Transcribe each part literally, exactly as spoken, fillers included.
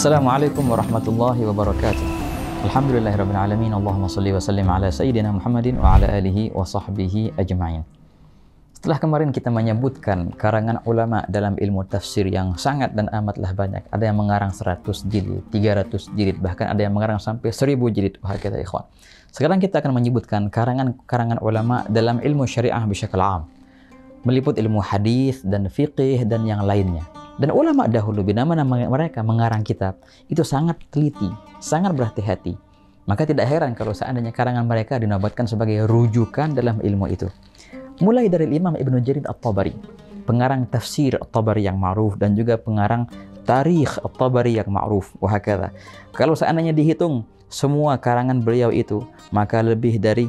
Assalamualaikum warahmatullahi wabarakatuh. Alhamdulillahirabbil alamin. Allahumma shalli wa sallim ala sayyidina Muhammadin wa ala alihi wa sahbihi ajma'in. Setelah kemarin kita menyebutkan karangan ulama dalam ilmu tafsir yang sangat dan amatlah banyak. Ada yang mengarang seratus jilid, tiga ratus jilid, bahkan ada yang mengarang sampai seribu jilid. Wahai kata ikhwan. Sekarang kita akan menyebutkan karangan-karangan ulama dalam ilmu syariah bisyakal am. Meliput ilmu hadis dan fiqih dan yang lainnya. Dan ulama dahulu bila mana mereka mengarang kitab itu sangat teliti, sangat berhati-hati. Maka tidak heran kalau seandainya karangan mereka dinobatkan sebagai rujukan dalam ilmu itu. Mulai dari Imam Ibnu Jarir At-Tabari, pengarang tafsir At-Tabari yang ma'ruf dan juga pengarang tarikh At-Tabari yang ma'ruf. Wahakadha. Kalau seandainya dihitung semua karangan beliau itu, maka lebih dari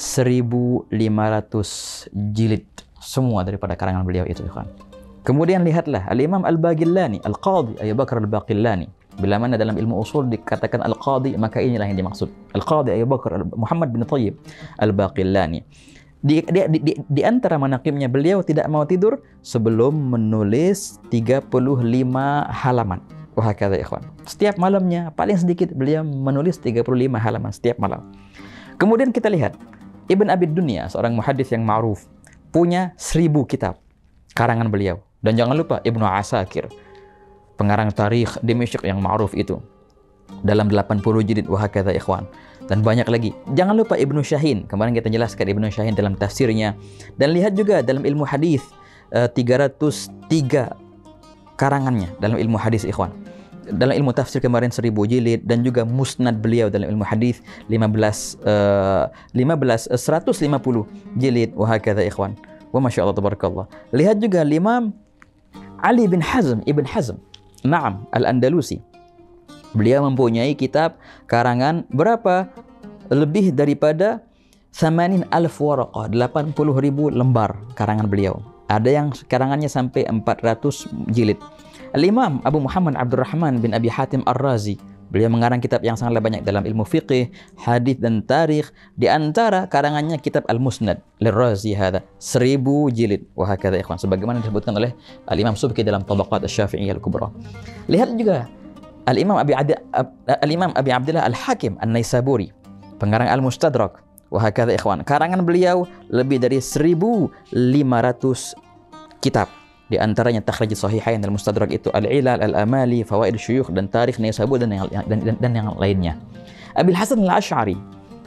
seribu lima ratus jilid semua daripada karangan beliau itu, ikhwan. Kemudian lihatlah Al-Imam Al-Baqillani, Al-Qadhi Abu Bakar Al-Baqillani. Bila mana dalam ilmu usul dikatakan Al-Qadhi, maka inilah yang dimaksud. Al-Qadhi Abu Bakar Muhammad bin Thayyib Al-Baqillani. Di, di, di, di antara manaqibnya, beliau tidak mau tidur sebelum menulis tiga puluh lima halaman. Wah, kata ikhwan. Setiap malamnya, paling sedikit beliau menulis tiga puluh lima halaman setiap malam. Kemudian kita lihat Ibn Abi Dunya, seorang muhaddits yang ma'ruf, punya seribu kitab karangan beliau. Dan jangan lupa Ibnu Asakir, pengarang tarikh Dimyq yang ma'ruf itu, dalam delapan puluh jilid. Wah, kata ikhwan. Dan banyak lagi. Jangan lupa Ibnu Syahin, kemarin kita jelaskan Ibnu Syahin dalam tafsirnya. Dan lihat juga dalam ilmu hadis uh, tiga ratus tiga karangannya dalam ilmu hadis, ikhwan. Dalam ilmu tafsir kemarin seribu jilid, dan juga musnad beliau dalam ilmu hadis lima belas uh, lima belas uh, seratus lima puluh jilid. Wah, kata ikhwan. Wa masya Allah tabarakallah. Lihat juga Imam Ali bin Hazm, Ibn Hazm, Naam, Al-Andalusi. Beliau mempunyai kitab karangan berapa? Lebih daripada thamanin alf waraqah, delapan puluh ribu lembar karangan beliau. Ada yang karangannya sampai empat ratus jilid. Al-Imam Abu Muhammad Abdurrahman bin Abi Hatim Ar-Razi, beliau mengarang kitab yang sangat banyak dalam ilmu fiqih, hadis dan tarikh. Di antara karangannya kitab Al-Musnad Lirrazi hada, seribu jilid. Wah, kata ikhwan, sebagaimana disebutkan oleh Al-Imam Subki dalam Tabaqat Asy-Syafi'iyah Al-Kubra. Lihat juga Al-Imam Abi Adi, Al-Imam Abi Abdillah Al-Hakim An-Naisaburi, pengarang Al-Mustadrak. Wah, kata ikhwan, karangan beliau lebih dari seribu lima ratus kitab. Di antaranya Takhrij Sahihain dalam Mustadrak itu Al-Ilal, Al-Amali, Fawaid Syuyukh dan Tarikh Naisabur dan yang, dan, dan, dan yang lainnya. Abil Hasan Al-Asy'ari.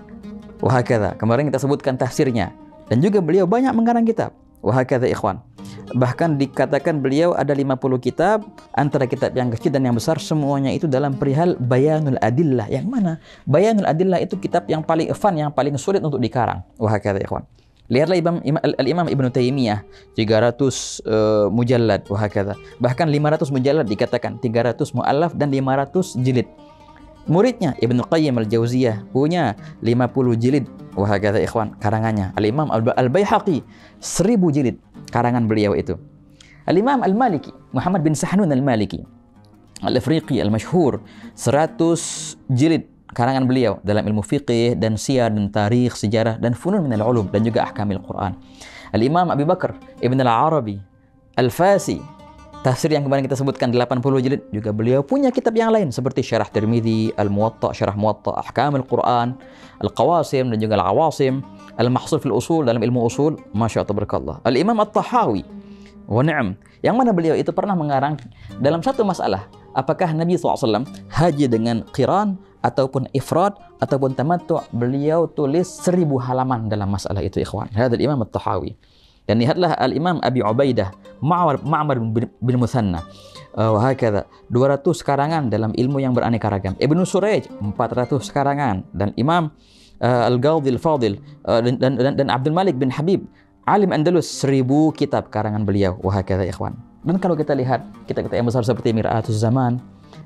Wah, kata, kemarin kita sebutkan tafsirnya, dan juga beliau banyak mengarang kitab. Wah, kata ikhwan. Bahkan dikatakan beliau ada lima puluh kitab, antara kitab yang kecil dan yang besar, semuanya itu dalam perihal Bayanul Adillah. Yang mana Bayanul Adillah itu kitab yang paling fun, yang paling sulit untuk dikarang. Wah, kata ikhwan. Lihatlah Imam, Al-Imam Ibnu Taimiyah, tiga ratus uh, mujallad. Wah, kata. Bahkan lima ratus mujallad dikatakan, tiga ratus mu'allaf dan lima ratus jilid. Muridnya Ibnu Qayyim Al-Jauziyah punya lima puluh jilid. Wah, kata ikhwan, karangannya. Al-Imam Al-Baihaqi, seribu jilid karangan beliau itu. Al-Imam Al-Maliki, Muhammad bin Sahnun Al-Maliki Al-Afriqi Al-Mashhur, seratus jilid karangan beliau dalam ilmu fiqih dan siyar dan tarikh, sejarah dan funun minal ulum dan juga ahkamil Quran. Al-Imam Abi Bakar Ibn Al-Arabi Al-Fasi, tafsir yang kemarin kita sebutkan delapan puluh jilid, juga beliau punya kitab yang lain seperti Syarah Tirmidzi, Al-Muwatta, Syarah Muwatta, Ahkamul Quran, Al-Qawasim dan juga Al-Awasim, Al-Mahsul fil Usul dalam ilmu usul. Masya Allah tabarakallah. Al-Imam At-Tahawi wa ni'am, yang mana beliau itu pernah mengarang dalam satu masalah, apakah Nabi shallallahu alaihi wasallam haji dengan qiran ataupun ifrad ataupun tamattu'. Beliau tulis seribu halaman dalam masalah itu, ikhwan. Hadal Imam At-Tahawi. Dan lihatlah Al-Imam Abi Ubaidah Ma'mar Ma'mar bin Muthanna, uh, wahakadha, dua ratus karangan dalam ilmu yang beraneka ragam. Ibnu Surayj empat ratus karangan, dan Imam uh, Al-Ghazali Al-Fadil uh, dan, dan, dan, dan Abdul Malik bin Habib Alim Andalus, seribu kitab karangan beliau. Wahakadha, ikhwan. Dan kalau kita lihat kitab-kitab yang besar seperti Mir'atus Zaman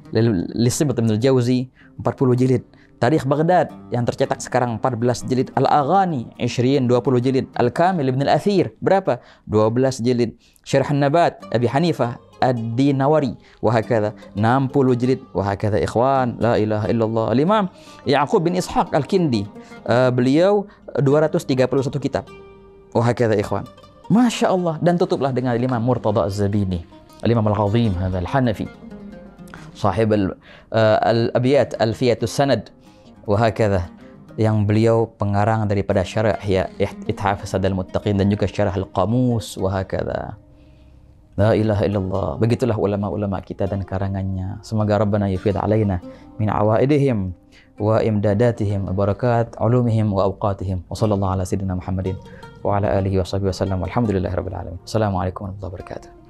Lisibut Ibn Al-Jawzi, empat puluh jilid. Tarikh Baghdad yang tercetak sekarang empat belas jilid. Al-Aghani Ishrin, dua puluh jilid. Al-Kamil Ibn Al-Athir, berapa? dua belas jilid. Syarh An-Nabat Abi Hanifah Ad-Dinawari, wahakadha, enam puluh jilid. Wahakadha, ikhwan, la ilaha illallah. Al-Imam Ya'qub bin Ishaq Al-Kindi, uh, beliau dua ratus tiga puluh satu kitab. Wahakadha, ikhwan. Masya Allah. Dan tutuplah dengan Imam Murtada Az-Zabini, Al-Imam Al-Azim Al-Hanafi, sahib al, uh, al-abiyat alfiyatus sanad wa hakadha, yang beliau pengarang daripada syarah ya Ithaf Sadal Muttaqin dan juga syarah al-Qamus wa hakadha. La ilaha illallah. Begitulah ulama-ulama kita dan karangannya. Semoga Rabbana yufid alaina min awaidihim wa imdadatihim wa barakat ulumihim wa awqatihim. Wa sallallahu ala sayyidina Muhammadin wa ala alihi wa sahbihi wa sallam. Walhamdulillahi rabbil alamin. Assalamualaikum warahmatullahi wabarakatuh.